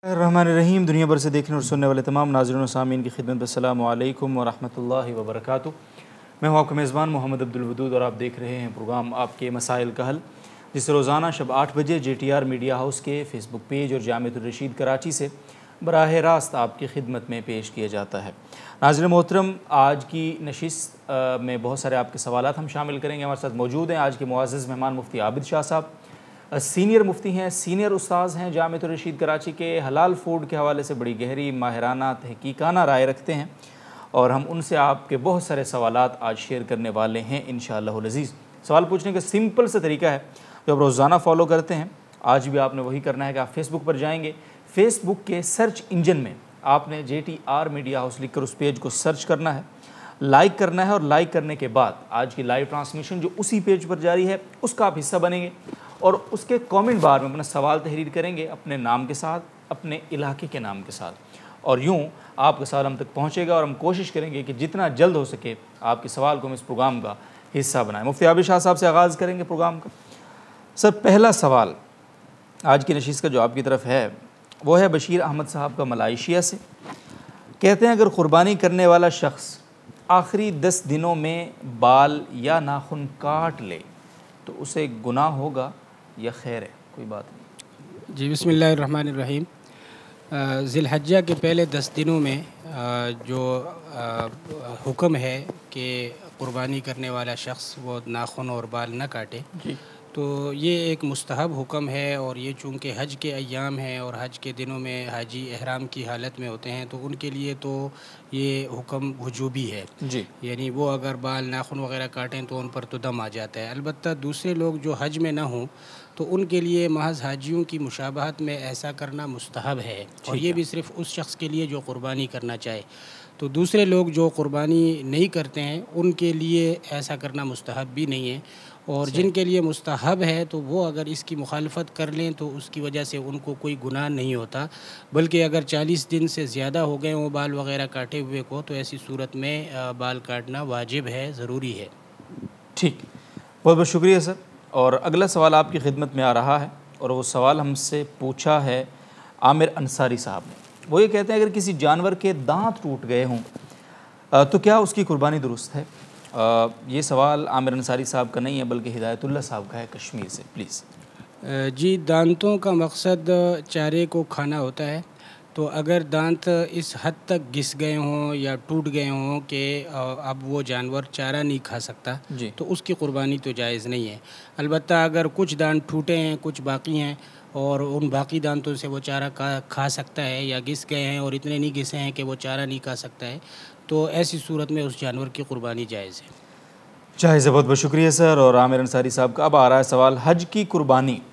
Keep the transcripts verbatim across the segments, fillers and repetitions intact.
रहमानिर्रहीम। दुनिया भर से देखने और सुनने वाले तमाम नाज़रीन और सामीन की खिदमत में अस्सलामु अलैकुम व रहमतुल्लाहि व बरकातुहू। मैं हूँ आपका मेज़बान मोहम्मद अब्दुल वदूद और आप देख रहे हैं प्रोग्राम आपके मसाइल का हल, जिसे रोज़ाना शब आठ बजे J T R media house के फ़ेसबुक पेज और जामिअतुर रशीद कराची से बराह रास्त आपकी खिदमत में पेश किया जाता है। नाज़रीन मोहतरम, आज की नशिस्त में बहुत सारे आपके सवालात हम शामिल करेंगे। हमारे साथ मौजूद हैं आज के मुअज़्ज़ज़ मेहमान मुफ्ती आबिद शाह साहब, सीनियर मुफ्ती हैं, सीनियर उस्ताज़ हैं, जामिअतुर रशीद कराची के, हलाल फूड के हवाले से बड़ी गहरी माहिराना तहकीकाना राय रखते हैं और हम उनसे आपके बहुत सारे सवालात आज शेयर करने वाले हैं इंशाअल्लाहुल अज़ीज़। सवाल पूछने का सिंपल सा तरीका है जो आप रोज़ाना फॉलो करते हैं, आज भी आपने वही करना है कि आप फेसबुक पर जाएंगे, फेसबुक के सर्च इंजन में आपने J T R media house लिख कर उस पेज को सर्च करना है, लाइक करना है और लाइक करने के बाद आज की लाइव ट्रांसमिशन जो उसी पेज पर जारी है उसका आप हिस्सा बनेंगे और उसके कमेंट बार में अपना सवाल तहरीर करेंगे अपने नाम के साथ, अपने इलाके के नाम के साथ, और यूँ आपका सवाल हम तक पहुँचेगा और हम कोशिश करेंगे कि जितना जल्द हो सके आपके सवाल को हम इस प्रोग्राम का हिस्सा बनाएं। मुफ्ती आबिद शाह साहब से आगाज़ करेंगे प्रोग्राम का। सर, पहला सवाल आज की नशिस्त का जो आपकी तरफ है वो है बशीर अहमद साहब का मलाइशिया से। कहते हैं अगर क़ुरबानी करने वाला शख्स आखिरी दस दिनों में बाल या नाखून काट ले तो उसे गुनाह होगा या खैर है, कोई बात नहीं? जी, बिस्मिल्लाहिर्रहमानिर्रहीम। ज़िलहज्जा के पहले दस दिनों में जो हुक्म है कि क़ुरबानी करने वाला शख्स वो नाखून और बाल न काटे, तो ये एक मुस्तहब हुक्म है और ये चूँकि हज के अय्याम हैं और हज के दिनों में हाजी एहराम की हालत में होते हैं तो उनके लिए तो ये हुक्म वजूबी है जी, यानी वो अगर बाल नाखून वगैरह काटें तो उन पर तो दम आ जाता है। अलबत्ता दूसरे लोग जो हज में ना हों तो उनके लिए महज़ हाजियों की मुशाबहत में ऐसा करना मुस्तहब है, और ये भी सिर्फ़ उस शख्स के लिए जो क़ुरबानी करना चाहे। तो दूसरे लोग जो क़ुरबानी नहीं करते हैं उनके लिए ऐसा करना मुस्तहब भी नहीं है, और जिनके लिए मुस्तहब है तो वो अगर इसकी मुखालफत कर लें तो उसकी वजह से उनको कोई गुनाह नहीं होता, बल्कि अगर चालीस दिन से ज़्यादा हो गए वो बाल वग़ैरह काटे हुए को तो ऐसी सूरत में बाल काटना वाजिब है, ज़रूरी है। ठीक, बहुत बहुत शुक्रिया सर। और अगला सवाल आपकी खिदमत में आ रहा है और वो सवाल हमसे पूछा है आमिर अंसारी साहब ने। वो ये कहते हैं अगर किसी जानवर के दांत टूट गए हों तो क्या उसकी कुर्बानी दुरुस्त है? आ, ये सवाल आमिर अंसारी साहब का नहीं है बल्कि हिदायतुल्लाह साहब का है कश्मीर से। प्लीज़ जी, दांतों का मकसद चारे को खाना होता है, तो अगर दांत इस हद तक घिस गए हों या टूट गए हों कि अब वो जानवर चारा नहीं खा सकता तो उसकी कुर्बानी तो जायज़ नहीं है। अलबत्ता अगर कुछ दांत टूटे हैं, कुछ बाकी हैं और उन बाकी दांतों से वो चारा का खा सकता है या घिस गए हैं और इतने नहीं घिसे हैं कि वो चारा नहीं खा सकता है, तो ऐसी सूरत में उस जानवर की कुर्बानी जायज़ है। जायज़ है। बहुत बहुत शुक्रिया सर। और आमिर अंसारी साहब का अब आ रहा है सवाल, हज की कुर्बानी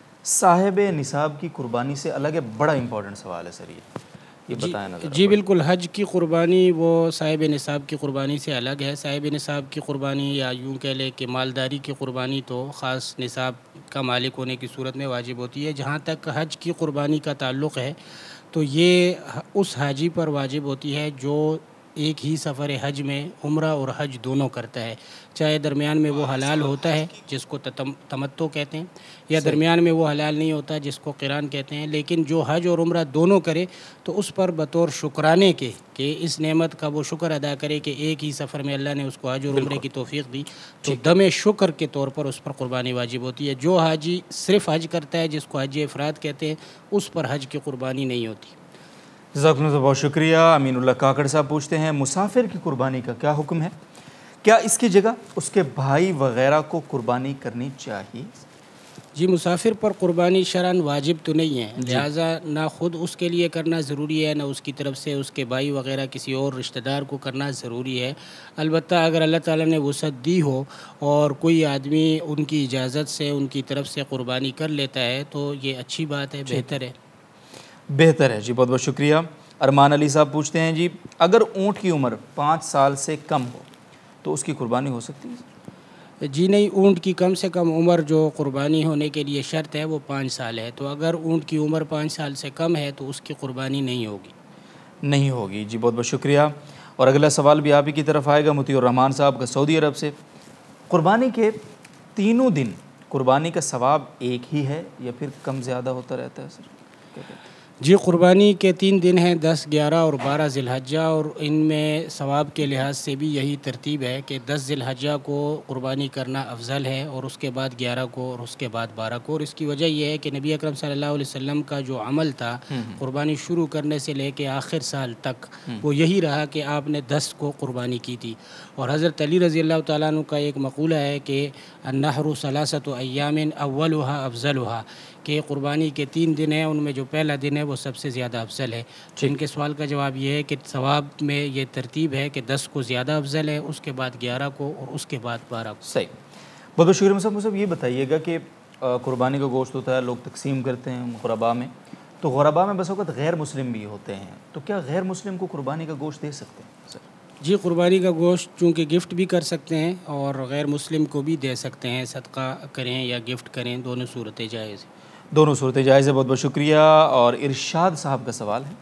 साहिब निसाब की कुर्बानी से अलग है? बड़ा इंपॉर्टेंट सवाल है सर, ये ये बताएं ना। जी बिल्कुल, हज की कुर्बानी वो साहिब निसाब की कुर्बानी से अलग है। साहिब निसाब की कुर्बानी या यूँ कह लें कि मालदारी की कुर्बानी तो ख़ास निसाब का मालिक होने की सूरत में वाजिब होती है। जहाँ तक हज की कुर्बानी का ताल्लुक़ है तो ये उस हाजी पर वाजिब होती है जो एक ही सफ़र हज में उम्रा और हज दोनों करता है, चाहे दरमियान में वो हलाल होता है जिसको तमत्तो कहते हैं या दरमियान में वो हलाल नहीं होता जिसको क़िरान कहते हैं, लेकिन जो हज और उम्रा दोनों करे तो उस पर बतौर शुक्राने के कि इस नेमत का वो शुक्र अदा करे कि एक ही सफ़र में अल्लाह ने उसको हज और उम्रे की तौफ़ीक़ दी, तो दमे शुक्र के तौर पर उस पर क़ुरबानी वाजिब होती है। जो हाजी सिर्फ़ हज करता है जिसको हज इफ़राद कहते हैं उस पर हज की कुर्बानी नहीं होती। जज़ाकुमुल्लाह, बहुत शुक्रिया। अमीनुल्लाह काकड़ साहब पूछते हैं मुसाफिर की कुर्बानी का क्या हुक्म है? क्या इसकी जगह उसके भाई वग़ैरह को कुर्बानी करनी चाहिए? जी, मुसाफिर पर कुर्बानी शरअन वाजिब तो नहीं है, लिहाजा ना ख़ुद उसके लिए करना ज़रूरी है ना उसकी तरफ से उसके भाई वग़ैरह किसी और रिश्तेदार को करना ज़रूरी है। अलबत्ता अगर अल्लाह ताला ने वसअत दी हो और कोई आदमी उनकी इजाज़त से उनकी तरफ से कुर्बानी कर लेता है तो ये अच्छी बात है, बेहतर है बेहतर है जी। बहुत बहुत शुक्रिया। अरमान अली साहब पूछते हैं जी, अगर ऊँट की उम्र पाँच साल से कम हो तो उसकी कुर्बानी हो सकती है? जी नहीं, ऊँट की कम से कम उम्र जो कुर्बानी होने के लिए शर्त है वो पाँच साल है, तो अगर ऊँट की उम्र पाँच साल से कम है तो उसकी कुर्बानी नहीं होगी नहीं होगी जी। बहुत बहुत शुक्रिया। और अगला सवाल भी आप ही की तरफ आएगा मुतीउर रहमान साहब का सऊदी अरब से। कुर्बानी के तीनों दिन कुर्बानी का सवाब एक ही है या फिर कम ज़्यादा होता रहता है सर? जी, क़ुरबानी के तीन दिन हैं, दस, ग्यारह और बारह ज़िलहज्जा, और इनमें सवाब के लिहाज से भी यही तरतीब है कि दस ज़िलहज्जा को क़ुरबानी करना अफ़ज़ल है और उसके बाद ग्यारह को और उसके बाद बारह को। और इसकी वजह यह है कि नबी अकरम सल्लल्लाहु अलैहि वसल्लम का जो अमल था क़ुरबानी शुरू करने से लेके आखिर साल तक, वो यही रहा कि आपने दस को क़ुरबानी की थी। और हज़रत अली रज़ी अल्लाह तआला अन्हु का एक मक़ूला है कि अन्नहरु सलासतु अय्यामिन अव्वलुहा अफ़ज़लुहा, कि क़ुरबानी के तीन दिन हैं, उनमें जो पहला दिन है वो सबसे ज़्यादा अफजल है। जिनके सवाल का जवाब ये है कि सवाब में ये तरतीब है कि दस को ज़्यादा अफजल है, उसके बाद ग्यारह को और उसके बाद बारह को। सही। बहुत बहुत शुक्रिया साहब। मुझे ये बताइएगा कि क़ुरबानी का गोश्त होता है, लोग तकसीम करते हैं ग़ुरबा में, तो ग़ुरबा में बस वक़्त गैर मुस्लिम भी होते हैं, तो क्या गैर मुस्लिम को क़ुरबानी का गोश्त दे सकते हैं सर? जी, क़ुरबानी का गोश्त चूँकि गिफ्ट भी कर सकते हैं और गैर मुस्लिम को भी दे सकते हैं, सदका करें या गिफ्ट करें, दोनों सूरतें जायज़ हैं। दोनों सूरतें जायज़ है। बहुत बहुत शुक्रिया। और इरशाद साहब का सवाल है,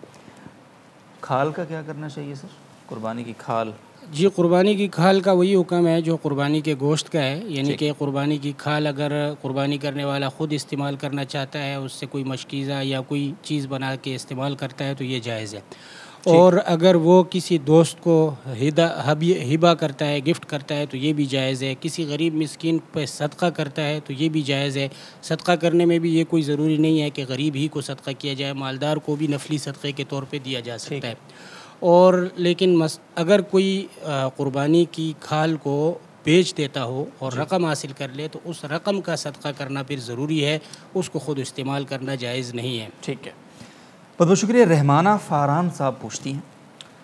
खाल का क्या करना चाहिए सर, क़ुरबानी की खाल? जी, क़ुरबानी की खाल का वही हुक्म है जो क़ुरबानी के गोश्त का है, यानी कि क़ुरबानी की खाल अगर क़ुरबानी करने वाला ख़ुद इस्तेमाल करना चाहता है, उससे कोई मशकीज़ा या कोई चीज़ बना के इस्तेमाल करता है तो ये जायज़ है। और अगर वो किसी दोस्त को हिदा हबी हिबा करता है, गिफ्ट करता है, तो ये भी जायज़ है। किसी गरीब मिस्कीन पे सदका करता है तो ये भी जायज़ है। सदका करने में भी ये कोई ज़रूरी नहीं है कि गरीब ही को सदका किया जाए, मालदार को भी नफली सदक़े के तौर पे दिया जा सकता है। और लेकिन मस अगर कोई क़ुरबानी की खाल को बेच देता हो और रकम हासिल कर ले, तो उस रकम का सदका करना फिर ज़रूरी है, उसको ख़ुद इस्तेमाल करना जायज़ नहीं है। ठीक है, बहुत बहुत शुक्रिया। रहमाना फ़ारान साहब पूछती हैं,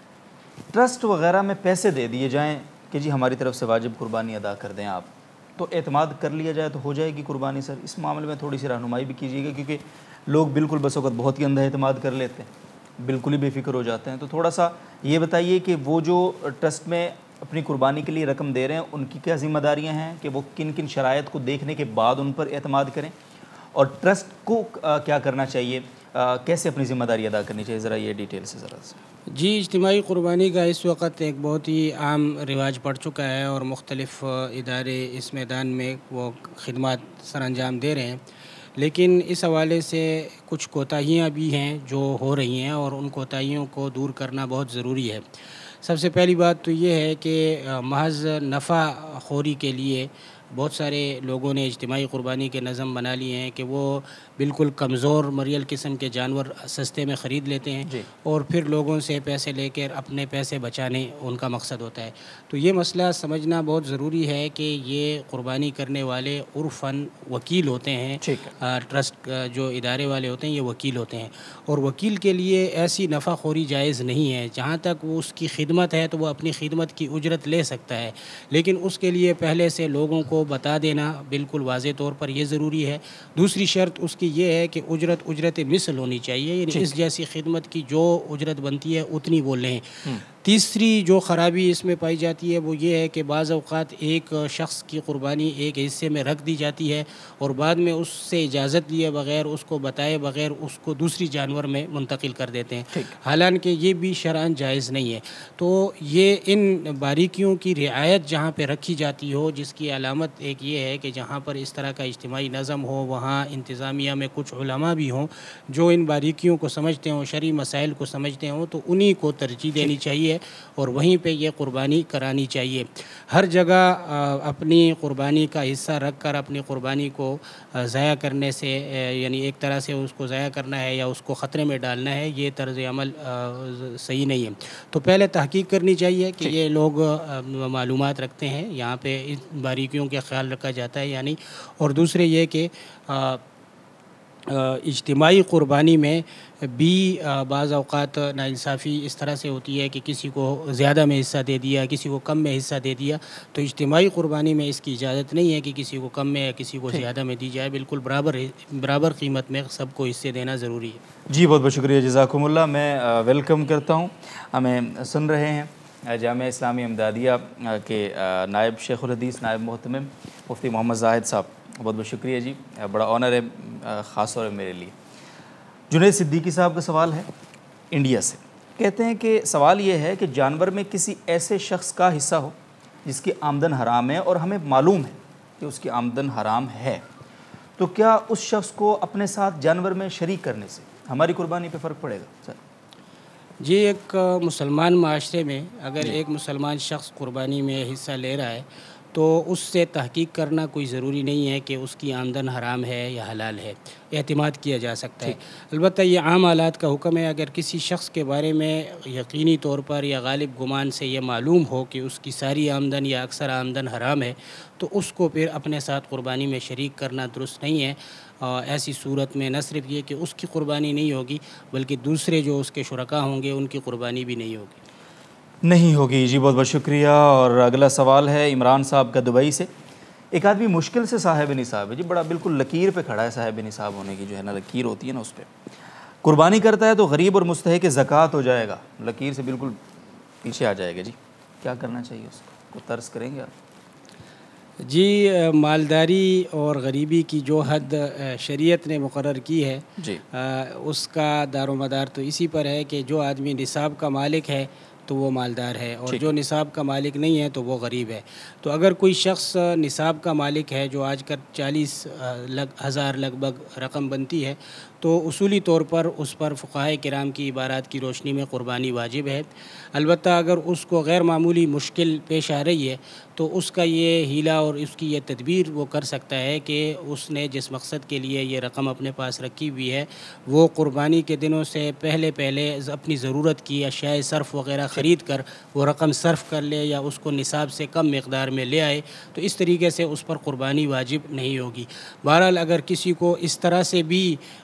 ट्रस्ट वग़ैरह में पैसे दे दिए जाएँ कि जी हमारी तरफ से वाजिब कुर्बानी अदा कर दें आप, तो एतमाद कर लिया जाए तो हो जाएगी कुर्बानी सर? इस मामले में थोड़ी सी रहनुमाई भी कीजिएगा, क्योंकि लोग बिल्कुल बस वक़्त बहुत ही अंधा एतमाद कर लेते हैं, बिल्कुल ही बेफिक्र हो जाते हैं। तो थोड़ा सा ये बताइए कि वो जो ट्रस्ट में अपनी कुर्बानी के लिए रकम दे रहे हैं, उनकी क्या ज़िम्मेदारियाँ हैं कि वो किन किन शराइत को देखने के बाद उन पर एतमाद करें, और ट्रस्ट को आ, क्या करना चाहिए, आ, कैसे अपनी ज़िम्मेदारी अदा करनी चाहिए, ज़रा ये डिटेल से ज़रा से। जी, इज्तिमाई कुर्बानी का इस वक्त एक बहुत ही आम रिवाज पड़ चुका है और मुख्तलिफ़ इदारे इस मैदान में वो खिदमत सर अंजाम दे रहे हैं, लेकिन इस हवाले से कुछ कोताहियाँ भी हैं जो हो रही हैं और उन कोताहियों को दूर करना बहुत ज़रूरी है। सबसे पहली बात तो ये है कि महज़ नफ़ा खोरी के लिए बहुत सारे लोगों ने इज्तिमाई कुर्बानी के नज़म बना लिए हैं कि वो बिल्कुल कमज़ोर मरियल किस्म के जानवर सस्ते में ख़रीद लेते हैं और फिर लोगों से पैसे लेकर अपने पैसे बचाने उनका मकसद होता है। तो ये मसला समझना बहुत ज़रूरी है कि ये कुर्बानी करने वाले उर्फ़न वकील होते हैं, ट्रस्ट जो इदारे वाले होते हैं ये वकील होते हैं, और वकील के लिए ऐसी नफ़ाखोरी जायज़ नहीं है। जहाँ तक वो उसकी खिदमत है तो वो अपनी खिदमत की उजरत ले सकता है, लेकिन उसके लिए पहले से लोगों को बता देना बिल्कुल वाज़े तौर पर यह ज़रूरी है। दूसरी शर्त उसकी ये है कि उजरत उजरत मिसल होनी चाहिए, यानी इस जैसी खिदमत की जो उजरत बनती है उतनी वो लें। तीसरी जो ख़राबी इसमें पाई जाती है वो ये है कि बाज़ औक़ात एक शख़्स की कुर्बानी एक हिस्से में रख दी जाती है और बाद में उससे इजाज़त लिए बग़ैर, उसको बताए बग़ैर उसको दूसरी जानवर में मुंतकिल कर देते हैं, हालांकि ये भी शरअन जायज़ नहीं है। तो ये इन बारीकियों की रियायत जहाँ पे रखी जाती हो, जिसकी अलामत एक ये है कि जहाँ पर इस तरह का इज्तिमाई नज़म हो वहाँ इंतज़ामिया में कुछ उलमा भी हों जो इन बारीकियों को समझते हों, शरई मसाइल को समझते हों, तो उन्हीं को तरजीह देनी चाहिए और वहीं पे ये कुर्बानी करानी चाहिए। हर जगह अपनी कुर्बानी का हिस्सा रख कर अपनी कुर्बानी को ज़ाया करने से, यानी एक तरह से उसको ज़ाया करना है या उसको ख़तरे में डालना है, ये तर्ज़ अमल सही नहीं है। तो पहले तहकीक करनी चाहिए कि ये लोग मालूमात रखते हैं, यहाँ पे इन बारीकियों का ख्याल रखा जाता है यानी। और दूसरे ये कि इज्तिमाई कुर्बानी में भी बाज़ औक़ात नाइंसाफ़ी इस तरह से होती है कि किसी को ज़्यादा में हिस्सा दे दिया, किसी को कम में हिस्सा दे दिया। तो इज्तिमाई कुर्बानी में इसकी इजाज़त नहीं है कि किसी को कम में या किसी को ज़्यादा में दी जाए, बिल्कुल बराबर बराबर कीमत में सबको हिस्से देना ज़रूरी है। जी, बहुत बहुत शुक्रिया, जज़ाकुमुल्लाह। मैं वेलकम करता हूँ, हमें सुन रहे हैं जामिया इस्लामी इमदादिया के नायब शेखुल हदीस, नायब मुहतमिम मुफ्ती मोहम्मद ज़ाहिद साहब, बहुत बहुत शुक्रिया जी, बड़ा ऑनर है ख़ास तौर पर मेरे लिए। जुनैद सिद्दीकी साहब का सवाल है इंडिया से, कहते हैं कि सवाल ये है कि जानवर में किसी ऐसे शख्स का हिस्सा हो जिसकी आमदन हराम है और हमें मालूम है कि उसकी आमदन हराम है, तो क्या उस शख्स को अपने साथ जानवर में शरीक करने से हमारी कुर्बानी पे फ़र्क पड़ेगा सर? जी, एक मुसलमान माशरे में अगर एक मुसलमान शख्स कुर्बानी में हिस्सा ले रहा है तो उससे तहकीक करना कोई ज़रूरी नहीं है कि उसकी आमदन हराम है या हलाल है, एतमाद किया जा सकता है। अलबत्ता ये आम हालात का हुक्म है, अगर किसी शख्स के बारे में यकीनी तौर पर या गालिब गुमान से ये मालूम हो कि उसकी सारी आमदन या अक्सर आमदन हराम है तो उसको फिर अपने साथ कुर्बानी में शरीक करना दुरुस्त नहीं है। और ऐसी सूरत में न सिर्फ ये कि उसकी कुर्बानी नहीं होगी बल्कि दूसरे जो उसके शुरका होंगे उनकी कुर्बानी भी नहीं होगी नहीं होगी जी। बहुत बहुत शुक्रिया। और अगला सवाल है इमरान साहब का दुबई से। एक आदमी मुश्किल से साहिब निसाब है जी, बड़ा बिल्कुल लकीर पे खड़ा है, साहिब निसाब होने की जो है ना लकीर होती है ना उस पर कुर्बानी करता है तो गरीब और मुस्तहिक ज़कात हो जाएगा, लकीर से बिल्कुल पीछे आ जाएगा जी, क्या करना चाहिए उसको? को तर्स करेंगे आप? जी, मालदारी और गरीबी की जो हद शरीयत ने मुकर्रर की है जी, आ, उसका दारोमदार तो इसी पर है कि जो आदमी निसाब का मालिक है तो वो मालदार है और जो निसाब का मालिक नहीं है तो वो गरीब है। तो अगर कोई शख्स निसाब का मालिक है जो आज कर चालीस लग हज़ार लगभग रकम बनती है तो उसूली तौर पर उस पर फ़ुक़हाए किराम की इबारात की रोशनी में क़ुरबानी वाजिब है। अलबत्ता अगर उसको गैर मामूली मुश्किल पेश आ रही है तो उसका ये हीला और उसकी ये तदबीर वो कर सकता है कि उसने जिस मकसद के लिए ये रकम अपने पास रखी हुई है वो क़ुरबानी के दिनों से पहले पहले अपनी ज़रूरत की अशियाए सर्फ़ वग़ैरह ख़रीद कर वो रकम सर्फ़ कर ले या उसको निसाब से कम मिक़दार में ले आए, तो इस तरीके से उस पर क़ुरबानी वाजिब नहीं होगी। बहरहाल अगर किसी को इस तरह से भी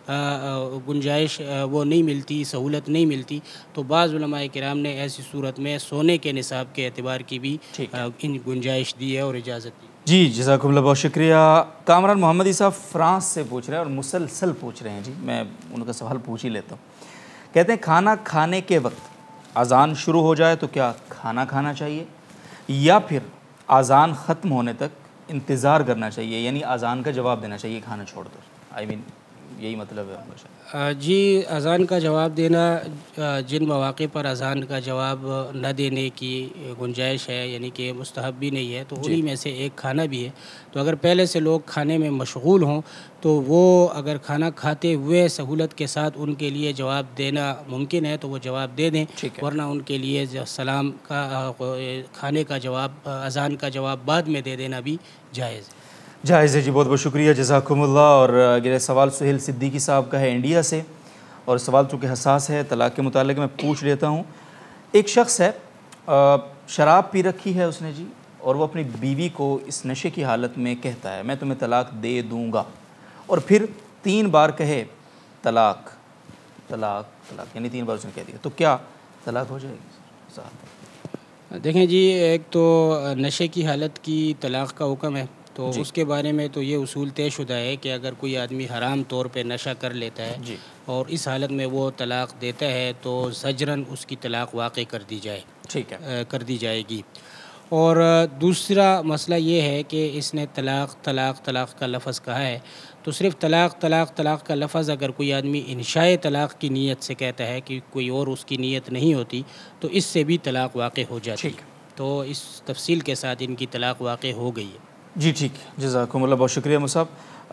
गुंजाइश वो नहीं मिलती, सहूलत नहीं मिलती, तो बाज़ उलमाए किराम ने ऐसी सूरत में सोने के निसाब के एतबार की भी इन गुंजाइश दी है और इजाज़त दी। जी, जज़ाकुमुल्लाह, बहुत शुक्रिया। कामरान मोहम्मदी साहब फ्रांस से पूछ रहे हैं और मुसलसल पूछ रहे हैं जी, मैं उनका सवाल पूछ ही लेता हूँ। कहते हैं खाना खाने के वक्त अज़ान शुरू हो जाए तो क्या खाना खाना चाहिए या फिर अज़ान ख़त्म होने तक इंतज़ार करना चाहिए, यानी अज़ान का जवाब देना चाहिए खाना छोड़कर? आई मीन यही मतलब है उनका। जी, अज़ान का जवाब देना, जिन मौक़े पर अज़ान का जवाब न देने की गुंजाइश है यानी कि मुस्तहब भी नहीं है तो उन्हीं में से एक खाना भी है। तो अगर पहले से लोग खाने में मशगूल हों तो वो अगर खाना खाते हुए सहूलत के साथ उनके लिए जवाब देना मुमकिन है तो वो जवाब दे दें, वरना उनके लिए सलाम का खाने का जवाब अज़ान का जवाब बाद में दे देना भी जायज़ है। जायज़ है जी, बहुत बहुत शुक्रिया, जज़ाकुमुल्लाह। और अगले सवाल सुहेल सिद्दीकी साहब का है इंडिया से, और सवाल चूँकि हसास है तलाक़ के मुतालिक मैं पूछ लेता हूँ। एक शख्स है, शराब पी रखी है उसने जी, और वो अपनी बीवी को इस नशे की हालत में कहता है मैं तुम्हें तलाक़ दे दूँगा, और फिर तीन बार कहे तलाक़ तलाक़ तलाक़, यानी तीन बार उसने कह दिया, तो क्या तलाक़ हो जाएगी साहब? देखें जी, एक तो नशे की हालत की तलाक़ का हुक्म है तो उसके बारे में तो ये उसूल तयशुदा है कि अगर कोई आदमी हराम तौर पे नशा कर लेता है और इस हालत में वो तलाक़ देता है तो ज़जरन उसकी तलाक़ वाक़ई कर दी जाए, ठीक है, कर दी जाएगी। और दूसरा मसला ये है कि इसने तलाक़ तलाक़ तलाक़ का लफ्ज़ कहा है, तो सिर्फ़ तलाक़ तलाक़ तलाक़ का लफ्ज़ अगर कोई आदमी इंशाए तलाक़ की नीयत से कहता है कि कोई और उसकी नीयत नहीं होती तो इससे भी तलाक़ वाक़ई हो जाती है। तो इस तफसील के साथ इनकी तलाक़ वाक़ई हो गई है। जी ठीक, जज़ाकुमुल्लाह, बहुत शुक्रिया मुसाब।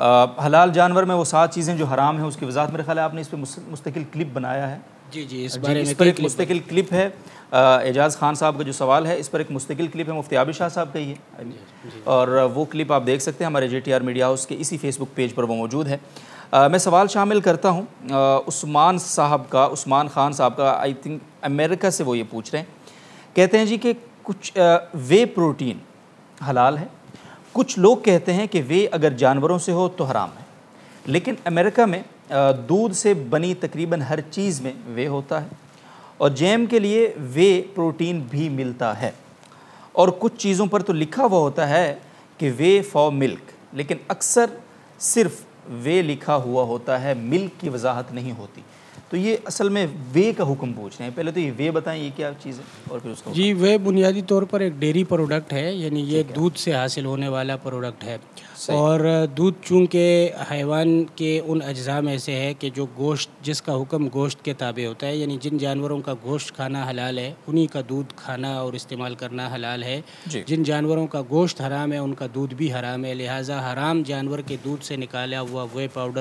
हलाल जानवर में वो सात चीज़ें जो हराम हैं उसकी वज़ाहत मेरे ख्याल है आपने इस पर मुस्तकिल क्लिप बनाया है। जी जी, इस बारे में इस पर एक मुस्तकिल क्लिप है। एजाज़ खान साहब का जो सवाल है इस पर एक मुस्तकिल क्लिप है, मुफ्ती आबिद शाह साहब का ही है, और वो क्लिप आप देख सकते हैं हमारे J T R media house के इसी फेसबुक पेज पर वो मौजूद है। आ, मैं सवाल शामिल करता हूँ उस्मान साहब का, उस्मान खान साहब का, आई थिंक अमेरिका से वो ये पूछ रहे हैं। कहते हैं जी कि कुछ वे प्रोटीन हलाल है, कुछ लोग कहते हैं कि वे अगर जानवरों से हो तो हराम है, लेकिन अमेरिका में दूध से बनी तकरीबन हर चीज़ में वे होता है और जैम के लिए वे प्रोटीन भी मिलता है, और कुछ चीज़ों पर तो लिखा हुआ होता है कि वे फॉर मिल्क, लेकिन अक्सर सिर्फ वे लिखा हुआ होता है, मिल्क की वजाहत नहीं होती। तो ये असल में वे का हुक्म पूछ रहे हैं। पहले तो ये वे बताएं ये क्या चीज़ है और फिर उसका। जी, वे बुनियादी तौर पर एक डेयरी प्रोडक्ट है, यानी ये दूध से हासिल होने वाला प्रोडक्ट है, और दूध चूँकि हैवान के उन अज्जा में से है कि जो गोश्त, जिसका हुक्म गोश्त के ताबे होता है, यानी जिन जानवरों का गोश्त खाना हलाल है उन्हीं का दूध खाना और इस्तेमाल करना हलाल है। जिन जानवरों का गोश्त हराम है उनका दूध भी हराम है, लिहाजा हराम जानवर के दूध से निकाला हुआ वे पाउडर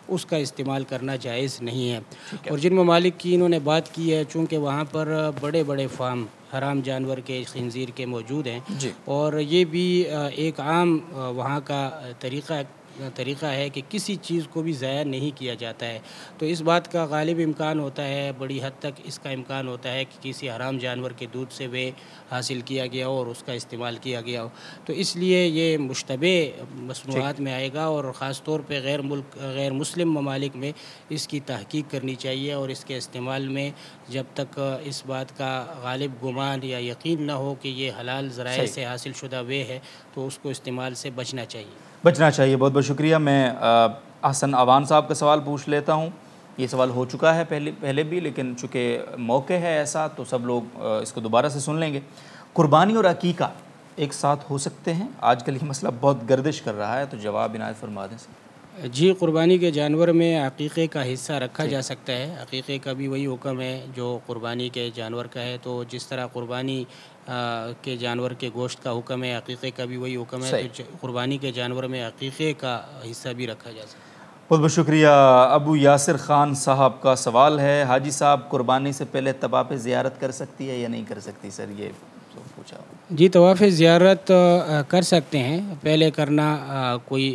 उसका इस्तेमाल करना जायज़ नहीं है। और जिन ममालिक की इन्होंने बात की है, चूँकि वहाँ पर बड़े बड़े फार्म हराम जानवर के, खिंजीर के मौजूद हैं, और ये भी एक आम वहाँ का तरीक़ा तरीक़ा है कि किसी चीज़ को भी ज़ाया नहीं किया जाता है। तो इस बात का गालिब इम्कान होता है, बड़ी हद तक इसका इम्कान होता है कि किसी हराम जानवर के दूध से वे हासिल किया गया हो और उसका इस्तेमाल किया गया हो। तो इसलिए ये मुश्तबे मसनूआत में आएगा, और ख़ास तौर पे गैर मुल्क गैर मुस्लिम ममालिक में इसकी तहकीक करनी चाहिए, और इसके इस्तेमाल में जब तक इस बात का गालिब गुमान या यकीन ना हो कि ये हलाल ज़राए से हासिल शुदा वे है, तो उसको इस्तेमाल से बचना चाहिए बचना चाहिए बहुत बहुत शुक्रिया। मैं अहसन अवान साहब का सवाल पूछ लेता हूँ। ये सवाल हो चुका है पहले पहले भी, लेकिन चूँकि मौके है ऐसा तो सब लोग इसको दोबारा से सुन लेंगे। कुर्बानी और अकीका एक साथ हो सकते हैं? आजकल ये मसला बहुत गर्दिश कर रहा है, तो जवाब इनायत फरमा दें। जी, कुर्बानी के जानवर में अकीक़े का हिस्सा रखा जा सकता है। अकीक़े का भी वही हुक्म है जो कुर्बानी के जानवर का है। तो जिस तरह कुर्बानी के जानवर के गोश्त का हुक्म है, अकीक़े का भी वही हुक्म है, तो कुर्बानी के जानवर में अकीक़े का हिस्सा भी रखा जा सकता है। बहुत बहुत शुक्रिया। अबू यासिर ख़ान साहब का सवाल है, हाजी साहब कुर्बानी से पहले तवाफ़ ज़ियारत कर सकती है या नहीं कर सकती? सर ये तो पूछा। जी, तवाफ़ ज़ियारत कर सकते हैं, पहले करना आ, कोई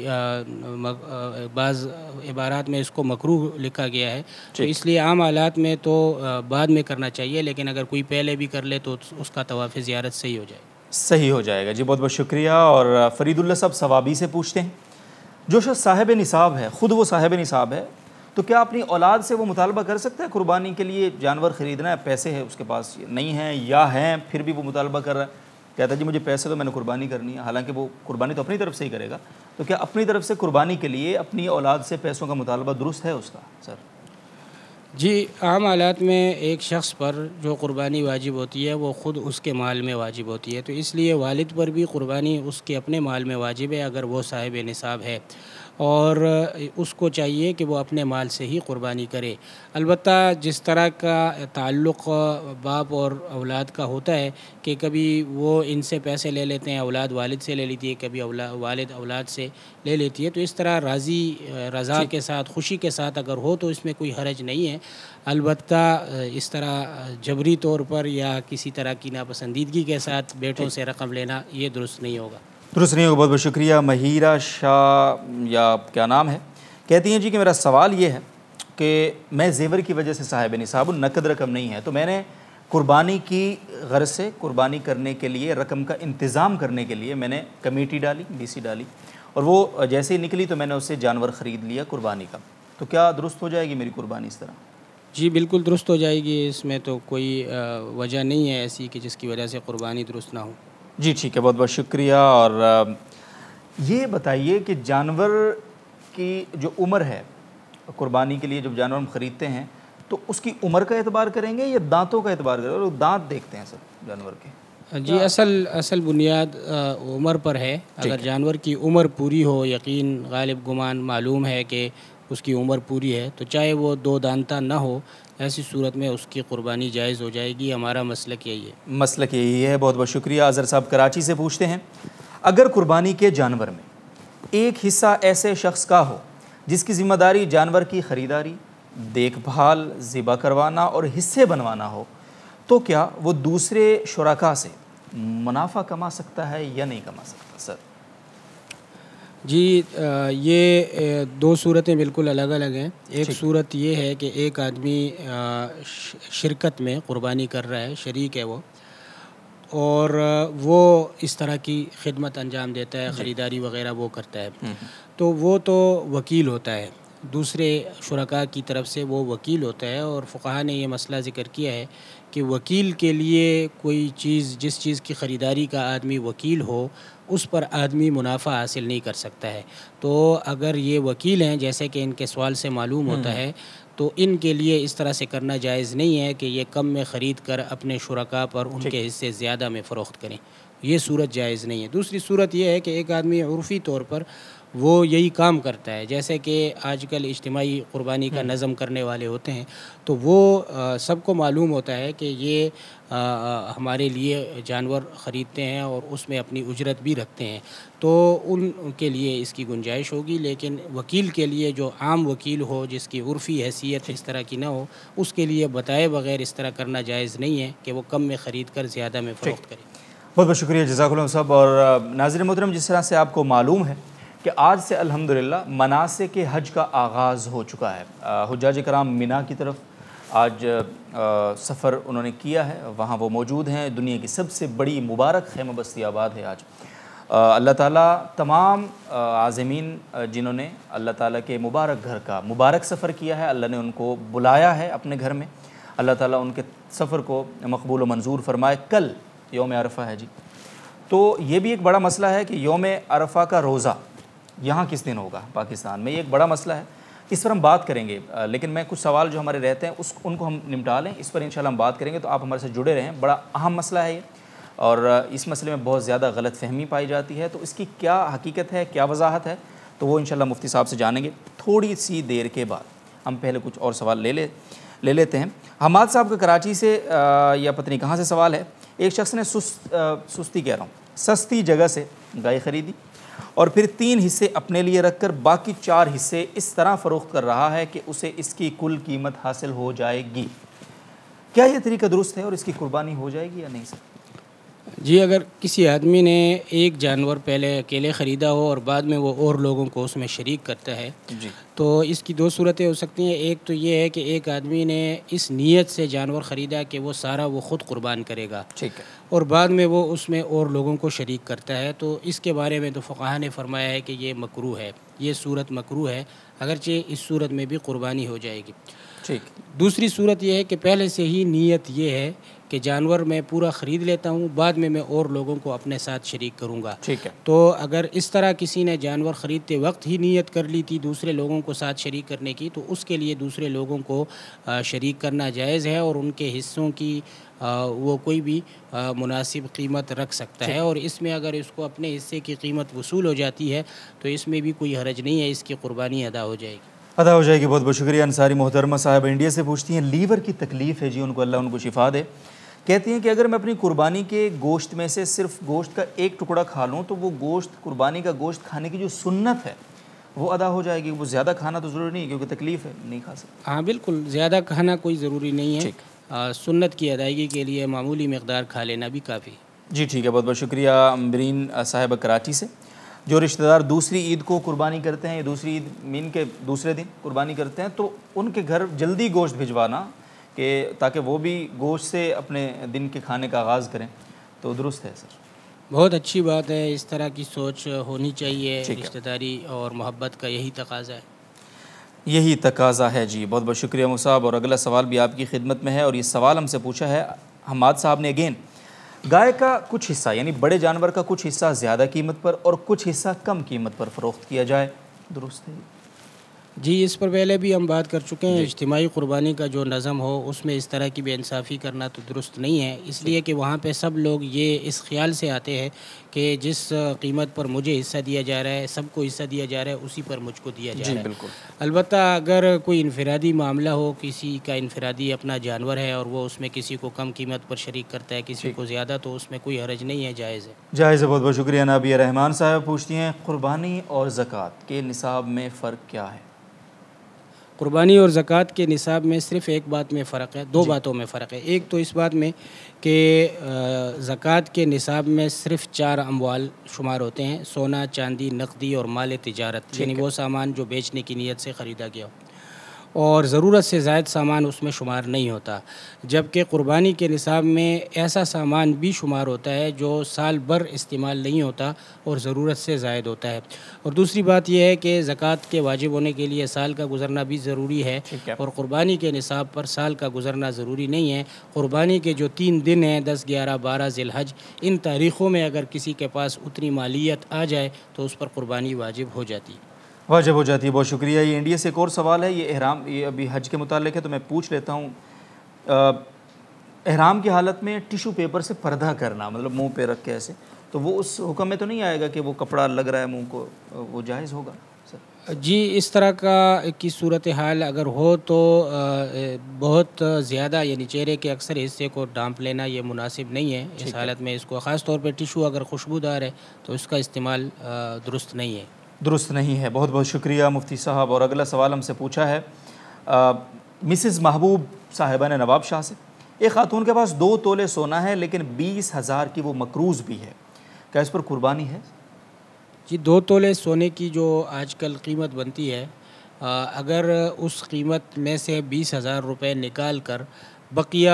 बाज़ इबारात में इसको मकरूह लिखा गया है, तो इसलिए आम हालात में तो आ, बाद में करना चाहिए, लेकिन अगर कोई पहले भी कर ले तो उसका तवाफ़ ज़ियारत सही हो जाए सही हो जाएगा। जी बहुत बहुत शुक्रिया। और फ़रीदुल्लाह साहब सवाबी से पूछते हैं, जो शख्स साहिब निसाब है, ख़ुद वो साहिब निसाब है, तो क्या अपनी औलाद से वो मुतालबा कर सकता है कुर्बानी के लिए जानवर ख़रीदना है, पैसे है उसके पास नहीं हैं या हैं फिर भी वो मुतालबा कर रहा है, कहता है जी मुझे पैसे तो मैंने कुर्बानी करनी है, हालांकि वो कुर्बानी तो अपनी तरफ से ही करेगा, तो क्या अपनी तरफ से कुर्बानी के लिए अपनी औलाद से पैसों का मुतालबा दुरुस्त है उसका? सर जी, आम हालात में एक शख्स पर जो कुर्बानी वाजिब होती है वो ख़ुद उसके माल में वाजिब होती है, तो इसलिए वालिद पर भी कुर्बानी उसके अपने माल में वाजिब है अगर वो साहिब निसाब है, और उसको चाहिए कि वो अपने माल से ही कुर्बानी करे। अलबत्ता जिस तरह का ताल्लुक़ बाप और औलाद का होता है कि कभी वो इनसे पैसे ले लेते हैं, औलाद वालिद से ले लेती है, कभी औला वालिद औलाद से ले लेती है, तो इस तरह राज़ी रज़ा के साथ, खुशी के साथ अगर हो तो इसमें कोई हरज नहीं है। अलबत्ता इस तरह जबरी तौर पर या किसी तरह की नापसंदीदगी के साथ बेटों से रकम लेना ये दुरुस्त नहीं होगा। दुरुस्त नहीं होगा। बहुत बहुत शुक्रिया। महिरा शाह या क्या नाम है, कहती हैं जी कि मेरा सवाल ये है कि मैं ज़ेवर की वजह से साहिब निसाब, नकद रकम नहीं है, तो मैंने कुर्बानी की गर्ज से कुर्बानी करने के लिए रकम का इंतज़ाम करने के लिए मैंने कमेटी डाली, बीसी डाली, और वो जैसे ही निकली तो मैंने उससे जानवर ख़रीद लिया कुर्बानी का, तो क्या दुरुस्त हो जाएगी मेरी कुर्बानी इस तरह? जी बिल्कुल दुरुस्त हो जाएगी, इसमें तो कोई वजह नहीं है ऐसी कि जिसकी वजह से कुर्बानी दुरुस्त ना हो। जी ठीक है, बहुत बहुत शुक्रिया। और ये बताइए कि जानवर की जो उम्र है कुर्बानी के लिए, जब जानवर हम ख़रीदते हैं तो उसकी उम्र का एतबार करेंगे या दांतों का एतबार करेंगे? और दांत देखते हैं सब जानवर के। जी असल असल बुनियाद उम्र पर है। अगर जानवर की उम्र पूरी हो, यकीन गालिब गुमान मालूम है कि उसकी उम्र पूरी है, तो चाहे वो दो दांता ना हो, ऐसी सूरत में उसकी कुर्बानी जायज़ हो जाएगी। हमारा मसलक यही है मसलक यही है। बहुत बहुत शुक्रिया। अज़हर साहब कराची से पूछते हैं, अगर कुर्बानी के जानवर में एक हिस्सा ऐसे शख्स का हो जिसकी ज़िम्मेदारी जानवर की ख़रीदारी, देखभाल, ज़िबा करवाना और हिस्से बनवाना हो, तो क्या वो दूसरे शुरका से मुनाफा कमा सकता है या नहीं कमा सकता? सर जी ये दो सूरतें बिल्कुल अलग अलग हैं। एक सूरत ये है कि एक आदमी शिरकत में कुर्बानी कर रहा है, शरीक है वो, और वो इस तरह की खिदमत अंजाम देता है, ख़रीदारी वग़ैरह वो करता है, तो वो तो वकील होता है, दूसरे शुरका की तरफ से वो वकील होता है। और फ़ुक़हा ने ये मसला ज़िक्र किया है कि वकील के लिए कोई चीज़, जिस चीज़ की ख़रीदारी का आदमी वकील हो, उस पर आदमी मुनाफा हासिल नहीं कर सकता है। तो अगर ये वकील हैं, जैसे कि इनके सवाल से मालूम होता है, तो इनके लिए इस तरह से करना जायज़ नहीं है कि ये कम में ख़रीद कर अपने शुरका पर उनके हिस्से ज़्यादा में फ़रोख्त करें, ये सूरत जायज़ नहीं है। दूसरी सूरत यह है कि एक आदमी उर्फ़ी तौर पर वो यही काम करता है। जैसे कि आजकल इज्तिमाई क़ुरबानी का नज़म करने वाले होते हैं, तो वो सबको मालूम होता है कि ये आ, आ, हमारे लिए जानवर ख़रीदते हैं और उसमें अपनी उजरत भी रखते हैं, तो उनके लिए इसकी गुंजाइश होगी। लेकिन वकील के लिए, जो आम वकील हो जिसकी उर्फ़ी हैसियत इस तरह की ना हो, उसके लिए बताए बग़ैर इस तरह करना जायज़ नहीं है कि वो कम में ख़रीद कर ज़्यादा में फ़रोख्त करे। बहुत बहुत शुक्रिया जज़ाकुल्लाह साहब। और नाज़रीन मोहतरम, जिस तरह से आपको मालूम है कि आज से अल्हम्दुलिल्लाह मनासिक के हज का आगाज़ हो चुका है। हुज्जाज कराम मिना की तरफ आज सफ़र उन्होंने किया है, वहाँ वो मौजूद हैं। दुनिया की सबसे बड़ी मुबारक खैमा बस्ती आबाद है आज। अल्लाह ताला तमाम आज़मीन जिन्होंने अल्लाह ताला के मुबारक घर का मुबारक सफ़र किया है, अल्लाह ने उनको बुलाया है अपने घर में। अल्लाह ताला उनके सफ़र को मकबूल व मंजूर फरमाए। कल यौम अरफ़ा है जी, तो ये भी एक बड़ा मसला है कि यौम अरफ़ा का रोज़ा यहाँ किस दिन होगा पाकिस्तान में, ये एक बड़ा मसला है। इस पर हम बात करेंगे, लेकिन मैं कुछ सवाल जो हमारे रहते हैं उस उनको हम निपटा लें, इस पर इंशाल्लाह हम बात करेंगे। तो आप हमारे साथ जुड़े रहें, बड़ा अहम मसला है ये, और इस मसले में बहुत ज़्यादा गलत फहमी पाई जाती है। तो इसकी क्या हकीकत है, क्या वजाहत है, तो वो इंशाल्लाह मुफ्ती साहब से जानेंगे थोड़ी सी देर के बाद। हम पहले कुछ और सवाल ले ले ले लेते हैं। हमाद साहब का कराची से आ, या पता नहीं कहाँ से सवाल है। एक शख्स ने सुस्त सुस्ती कह रहा हूँ सस्ती जगह से गाय ख़रीदी और फिर तीन हिस्से अपने लिए रखकर बाकी चार हिस्से इस तरह फ़रोख्त कर रहा है कि उसे इसकी कुल कीमत हासिल हो जाएगी। क्या यह तरीका दुरुस्त है और इसकी कुर्बानी हो जाएगी या नहीं सर? जी, अगर किसी आदमी ने एक जानवर पहले अकेले ख़रीदा हो और बाद में वो और लोगों को उसमें शरीक करता है जी, तो इसकी दो सूरतें हो सकती हैं। एक तो ये है कि एक आदमी ने इस नीयत से जानवर ख़रीदा कि वो सारा वो ख़ुद कुर्बान करेगा, ठीक है, और बाद में वो उसमें और लोगों को शरीक करता है, तो इसके बारे में तो फ़ुक़हा ने फ़रमाया है कि ये मकरूह है, ये सूरत मकरूह है, अगरचे इस सूरत में भी कुर्बानी हो जाएगी। ठीक। दूसरी सूरत यह है कि पहले से ही नीयत ये है कि जानवर मैं पूरा ख़रीद लेता हूँ, बाद में मैं और लोगों को अपने साथ शरीक करूँगा, ठीक है। तो अगर इस तरह किसी ने जानवर ख़रीदते वक्त ही नीयत कर ली थी दूसरे लोगों को साथ शरीक करने की, तो उसके लिए दूसरे लोगों को शरीक करना जायज़ है और उनके हिस्सों की आ, वो कोई भी आ, मुनासिब कीमत रख सकता है। और इसमें अगर इसको अपने हिस्से की कीमत वसूल हो जाती है तो इसमें भी कोई हरज नहीं है, इसकी कुर्बानी अदा हो जाएगी अदा हो जाएगी। बहुत बहुत शुक्रिया। अंसारी मोहतरमा साहब इंडिया से पूछती हैं, लीवर की तकलीफ़ है जी उनको, अल्लाह उनको शिफा दे। कहती हैं कि अगर मैं अपनी कुर्बानी के गोश्त में से सिर्फ गोश्त का एक टुकड़ा खा लूँ तो वो गोश्त, कुर्बानी का गोश्त खाने की जो सुन्नत है वो अदा हो जाएगी। वो ज़्यादा खाना तो ज़रूरी नहीं है क्योंकि तकलीफ़ है, नहीं खा सकते। हाँ बिल्कुल, ज़्यादा खाना कोई ज़रूरी नहीं है, आ, सुन्नत की अदायगी के लिए मामूली मकदार खा लेना भी काफ़ी। जी ठीक है, बहुत बहुत शुक्रिया। अम्बरीन साहिब कराची से, जो रिश्तेदार दूसरी ईद को कुर्बानी करते हैं या दूसरी ईद मीन के दूसरे दिन कुर्बानी करते हैं, तो उनके घर जल्दी गोश्त भिजवाना कि ताकि वो भी गोश्त से अपने दिन के खाने का आगाज़ करें, तो दुरुस्त है सर? बहुत अच्छी बात है, इस तरह की सोच होनी चाहिए। रिश्तेदारी और मोहब्बत का यही तकाज़ा है, यही तकाज़ा है जी। बहुत बहुत शुक्रिया मुसाब। और अगला सवाल भी आपकी खिदमत में है, और ये सवाल हमसे पूछा है हमाद साहब ने। अगेन, गाय का कुछ हिस्सा यानी बड़े जानवर का कुछ हिस्सा ज़्यादा कीमत पर और कुछ हिस्सा कम कीमत पर फ़रोख्त किया जाए, दुरुस्त है? जी, इस पर पहले भी हम बात कर चुके हैं। इज्तिमाई कुर्बानी का जो नज़म हो उसमें इस तरह की बेइंसाफ़ी करना तो दुरुस्त नहीं है, इसलिए कि वहाँ पे सब लोग ये इस ख्याल से आते हैं कि जिस कीमत पर मुझे हिस्सा दिया जा रहा है, सबको हिस्सा दिया जा रहा है, उसी पर मुझको दिया जा रहा है। बिल्कुल। अलबत्ता अगर कोई इनफरादी मामला हो, किसी का इनफरादी अपना जानवर है और वो उसमें किसी को कम कीमत पर शरीक करता है, किसी को ज़्यादा, तो उसमें कोई हरज नहीं है, जायज़ है। जायज़ है। बहुत बहुत शुक्रिया। नाबिया रहमान साहब पूछती हैं, कुर्बानी और ज़कात के निसाब में फ़र्क क्या है? कुर्बानी और ज़कात के निसाब में सिर्फ़ एक बात में फ़र्क है, दो बातों में फ़र्क है। एक तो इस बात में कि ज़कात के निसाब में सिर्फ़ चार अमवाल शुमार होते हैं, सोना, चांदी, नकदी और माल तिजारत, यानी वो सामान जो बेचने की नीयत से ख़रीदा गया हो, और ज़रूरत से ज़ायद सामान उसमें शुमार नहीं होता। जबकि कुर्बानी के निसाब में ऐसा सामान भी शुमार होता है जो साल भर इस्तेमाल नहीं होता और ज़रूरत से ज़ायद होता है। और दूसरी बात यह है कि ज़कात के वाजिब होने के लिए साल का गुज़रना भी ज़रूरी है, है। और कुर्बानी के निसाब पर साल का गुज़रना ज़रूरी नहीं है। कुर्बानी के जो तीन दिन हैं, दस, ग्यारह, बारह ज़िलहज, इन तारीख़ों में अगर किसी के पास उतनी मालियत आ जाए तो उस पर कुर्बानी वाजिब हो जाती है, वाजिब हो जाती है। बहुत शुक्रिया। ये इंडिया से एक और सवाल है, ये एहराम, ये अभी हज के मुतालिक है तो मैं पूछ लेता हूँ। एहराम की हालत में टिशू पेपर से पर्दा करना, मतलब मुंह पे रख के ऐसे, तो वो उस हुक्म में तो नहीं आएगा कि वो कपड़ा लग रहा है मुंह को, वो जायज़ होगा सर? जी, इस तरह का की सूरत हाल अगर हो तो बहुत ज़्यादा यानी चेहरे के अक्सर हिस्से को ढांप लेना ये मुनासिब नहीं है। इस हालत में इसको ख़ास तौर पे टिशू अगर खुशबूदार है तो इसका इस्तेमाल दुरुस्त नहीं है दुरुस्त नहीं है। बहुत बहुत शुक्रिया मुफ्ती साहब। और अगला सवाल हमसे पूछा है मिसिज़ महबूब साहिबा ने नवाब शाह से। एक खातून के पास दो तोले सोना है लेकिन बीस हज़ार की वो मकरूज़ भी है, क्या इस पर कुर्बानी है? जी, दो तोले सोने की जो आजकल कीमत बनती है, आ, अगर उस कीमत में से बीस हज़ार रुपये निकाल कर बकिया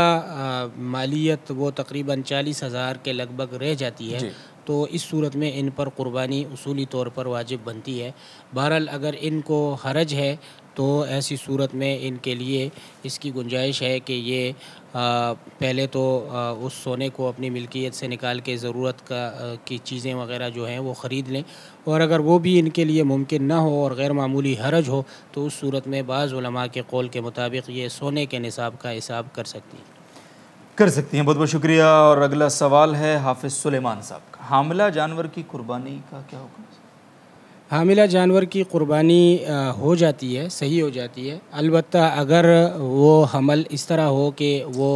मालियत वो तकरीबन चालीस हज़ार के लगभग रह जाती है तो इस सूरत में इन पर कुर्बानी उसूली तौर पर वाजिब बनती है। बहरहाल अगर इनको हरज है तो ऐसी सूरत में इनके लिए इसकी गुंजाइश है कि ये आ, पहले तो आ, उस सोने को अपनी मिल्कियत से निकाल के ज़रूरत का आ, की चीज़ें वग़ैरह जो हैं वो ख़रीद लें, और अगर वो भी इनके लिए मुमकिन ना हो और गैर मामूली हरज हो तो उस सूरत में बाज़ उलमा के कौल के मुताबिक ये सोने के निसाब का हिसाब कर सकती हैं कर सकती हैं। बहुत बहुत शुक्रिया। और अगला सवाल है हाफिज़ सुलेमान साहब का। हामिला जानवर की कुर्बानी का क्या हुक्म है? हामिला जानवर की कुर्बानी हो जाती है, सही हो जाती है, अलबत्ता अगर वो हमल इस तरह हो कि वो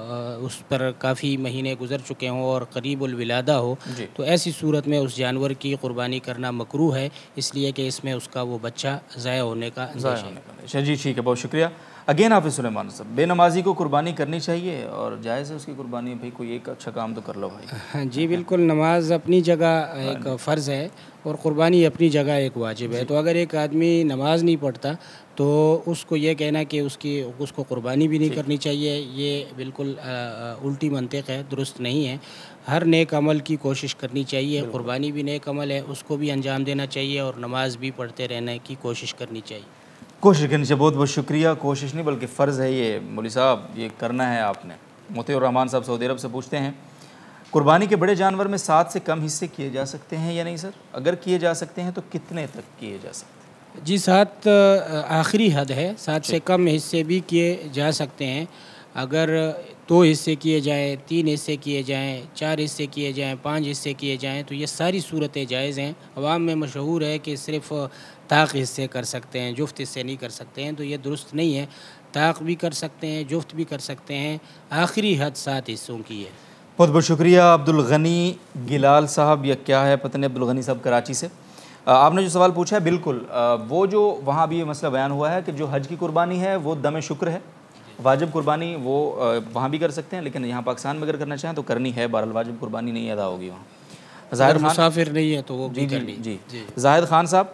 उस पर काफ़ी महीने गुज़र चुके हों और करीबुल विलादा हो तो ऐसी सूरत में उस जानवर की कुर्बानी करना मकरूह है, इसलिए कि इसमें उसका वो बच्चा ज़ाया होने का अंदेशा है। जी ठीक है, बहुत शुक्रिया। अगेन हाफिज़ सुलेमान साहब, बेनमाजी को कुर्बानी करनी चाहिए और जायज़ है उसकी कुर्बानी? भाई कोई एक अच्छा काम तो कर लो भाई। हाँ जी बिल्कुल, नमाज अपनी जगह एक फ़र्ज़ है और कुर्बानी अपनी जगह एक वाजिब है। तो अगर एक आदमी नमाज नहीं पढ़ता तो उसको ये कहना कि उसकी उसको कुर्बानी भी नहीं करनी चाहिए, ये बिल्कुल उल्टी मंतिक़ है, दुरुस्त नहीं है। हर नेक अमल की कोशिश करनी चाहिए, कुर्बानी भी नेक अमल है, उसको भी अंजाम देना चाहिए और नमाज भी पढ़ते रहने की कोशिश करनी चाहिए कोशिश करनी चाहिए। बहुत बहुत शुक्रिया। कोशिश नहीं बल्कि फ़र्ज़ है ये मौलवी साहब, ये करना है आपने। मोतियुर रहमान साहब सऊदी अरब से पूछते हैं कुर्बानी के बड़े जानवर में सात से कम हिस्से किए जा सकते हैं या नहीं सर? अगर किए जा सकते हैं तो कितने तक किए जा सकते हैं? जी, सात आखिरी हद है, सात से कम हिस्से भी किए जा सकते हैं। अगर दो हिस्से किए जाएँ, तीन हिस्से किए जाएँ, चार हिस्से किए जाएँ, पाँच हिस्से किए जाएँ तो ये सारी सूरतें जायज़ हैं। अवाम में मशहूर है कि सिर्फ़ ताक़ हिस्से कर सकते हैं, जुफ्त हिस्से नहीं कर सकते हैं, तो ये दुरुस्त नहीं है। ताक़ भी कर सकते हैं, जुफ्त भी कर सकते हैं, आखिरी हद सात हिस्सों की है। बहुत बहुत शुक्रिया। अब्दुल गनी गिलाल साहब, या क्या है पता नहीं, अब्दुल गनी साहब कराची से। आपने जो सवाल पूछा है बिल्कुल वो जो वहाँ भी ये मसला बयान हुआ है कि जो हज की कुर्बानी है वो दम शुक्र है, वाजिब कुर्बानी वो वहाँ भी कर सकते हैं, लेकिन यहाँ पाकिस्तान में अगर करना चाहें तो करनी है। बहरहाल वाजिब कुर्बानी नहीं अदा होगी वहाँ। ज़ाहिद मुसाफिर नहीं है तो वो जी जी जी जाहिद खान साहब,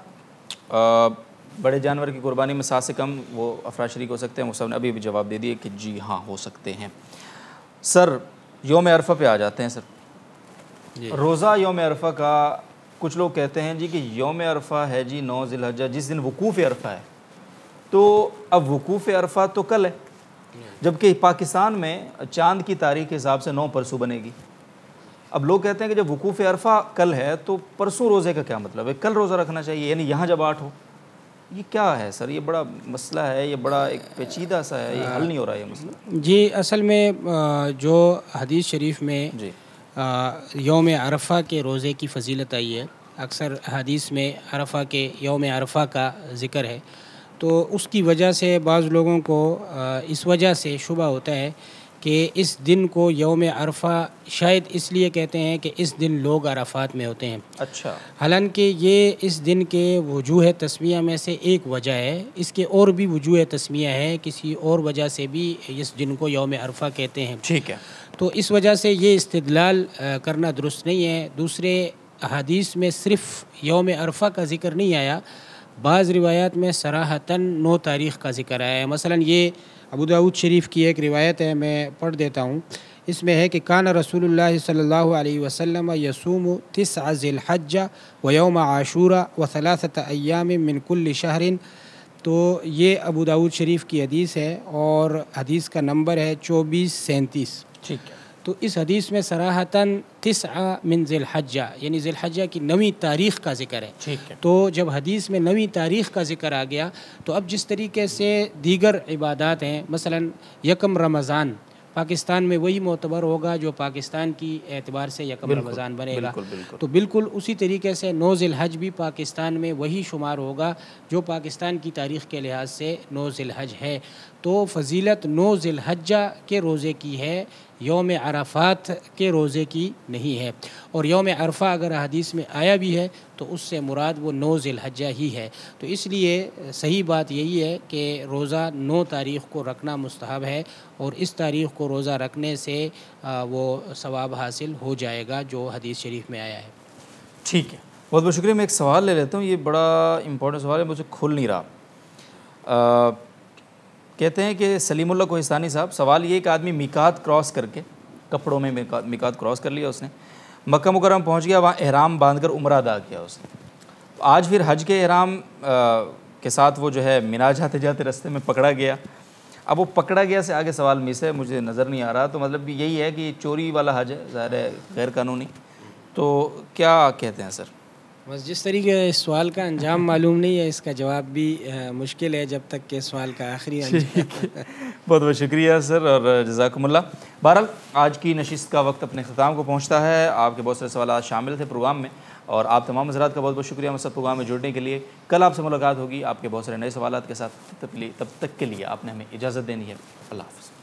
बड़े जानवर की कुर्बानी में सात से कम वो अफराद शरीक हो सकते हैं? वो सब ने अभी भी जवाब दे दिए कि जी हाँ हो सकते हैं। सर योम अरफा पे आ जाते हैं सर। रोज़ा योम अरफा का कुछ लोग कहते हैं जी कि योम अरफा है जी नौ ज़िलहज्जा, जिस दिन वकूफ़ अरफा है, तो अब वकूफ़ अरफा तो कल है, जबकि पाकिस्तान में चांद की तारीख के हिसाब से नौ परसों बनेगी। अब लोग कहते हैं कि जब वकूफ़ अरफा कल है तो परसों रोज़े का क्या मतलब है? कल रोज़ा रखना चाहिए, यानी यहाँ जब आठ हो। ये क्या है सर? ये बड़ा मसला है, ये बड़ा एक पेचीदा सा है, ये हल नहीं हो रहा है ये मसला। जी, असल में जो हदीस शरीफ में जी यौम अरफा के रोज़े की फ़जीलत आई है, अक्सर हदीस में अरफा के यौम अरफा का ज़िक्र है, तो उसकी वजह से बाज़ लोगों को इस वजह से शुबा होता है कि इस दिन को यौम अरफा शायद इसलिए कहते हैं कि इस दिन लोग अरफात में होते हैं। अच्छा। हालांकि ये इस दिन के वजूह तस्मिया में से एक वजह है, इसके और भी वजूह तस्मिया है, किसी और वजह से भी इस दिन को यौम अरफा कहते हैं। ठीक है। तो इस वजह से ये इस्तिदलाल करना दुरुस्त नहीं है। दूसरे हदीस में सिर्फ़ यौम अरफा का ज़िक्र नहीं आया, बाज़ रिवायात में सराहतन नौ तारीख़ का ज़िक्र आया है। मसलन ये अबू दाऊद शरीफ की एक रिवायत है, मैं पढ़ देता हूँ। इसमें है कि कान रसूलुल्लाह सल्लल्लाहु अलैहि वसल्लम यसूमु तिस्अ ज़िलहज्जा व यौम आशूरा व सलासत अय्याम मिन कुल्लि शहरिन। तो ये अबू दाऊद शरीफ की हदीस है और हदीस का नंबर है चौबीस सैंतीस। ठीक है। तो इस हदीस में सराहतन तिस्अ मिन ज़िलहज्जा यानी ज़िलहज्जा की नवीं तारीख़ का ज़िक्र है। ठीक है। तो जब हदीस में नवीं तारीख़ का ज़िक्र आ गया तो अब जिस तरीके से दीगर इबादात हैं, मसलन यकम रमज़ान पाकिस्तान में वही मोतबर होगा जो पाकिस्तान की एतबार से यकम रमज़ान बनेगा। बिल्कुल, बिल्कुल। तो बिल्कुल उसी तरीके से नौ ज़िलहज भी पाकिस्तान में वही शुमार होगा जो पाकिस्तान की तारीख़ के लिहाज से नौ ज़िलहज है। तो फ़जीलत नौ ज़िलहज्जा के रोज़े की है, यौम अरफ़ात के रोज़े की नहीं है। और यौम अरफ़ा अगर हदीस में आया भी है तो उससे मुराद वो नौ ज़िलहज्जा ही है। तो इसलिए सही बात यही है कि रोज़ा नौ तारीख़ को रखना मुस्तहब है और इस तारीख़ को रोज़ा रखने से वो सवाब हासिल हो जाएगा जो हदीस शरीफ में आया है। ठीक है, बहुत बहुत शुक्रिया। मैं एक सवाल ले लेता हूँ, ये बड़ा इम्पोर्टेंट सवाल है, मुझे खुल नहीं रहा। आ, कहते हैं कि सलीमुल्लाह कोहिस्तानी साहब, सवाल ये कि आदमी मिकात क्रॉस करके, कपड़ों में मिकात मिकात क्रॉस कर लिया उसने, मक्का मुकर्रम पहुँच गया, वहाँ एहराम बांधकर उम्रा अदा किया उसने। आज फिर हज के एहराम के साथ वो जो है मिना जाते जाते रास्ते में पकड़ा गया। अब वो पकड़ा गया से आगे सवाल मिस है, मुझे नज़र नहीं आ रहा। तो मतलब यही है कि चोरी वाला हज है, ज़ाहिर है गैर कानूनी। तो क्या कहते हैं सर? बस जिस तरीके इस सवाल का अंजाम मालूम नहीं है, इसका जवाब भी आ, मुश्किल है जब तक कि सवाल का आखिरी अंजाम। बहुत बहुत शुक्रिया सर और जज़ाकुमुल्लाह। बहरहाल आज की नशिस्त का वक्त अपने ख़िताम को पहुँचता है। आपके बहुत सारे सवाल शामिल थे प्रोग्राम में और आप तमाम हज़रात का बहुत बहुत शुक्रिया मुझसे प्रोग्राम में जुड़ने के लिए। कल आपसे मुलाकात होगी आपके बहुत सारे नए सवालात के साथ। तब तक के लिए आपने हमें इजाज़त देनी है। अल्लाह हाफ़िज़।